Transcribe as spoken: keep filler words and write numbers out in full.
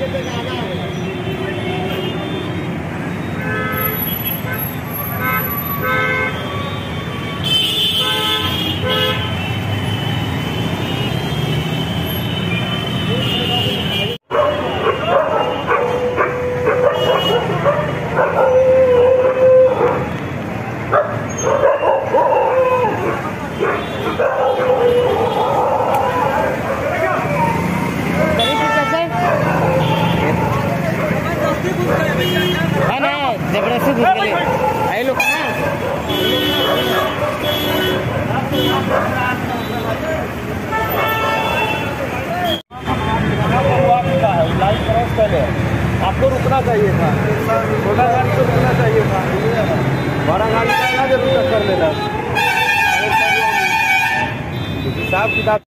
जबरदस्ती घुस गए आए लोग आपको रुकना चाहिए था, छोटा गाड़ी को रुकना चाहिए था, बड़ा गाड़ी का जरूर टक्कर लेना। हिसाब किताब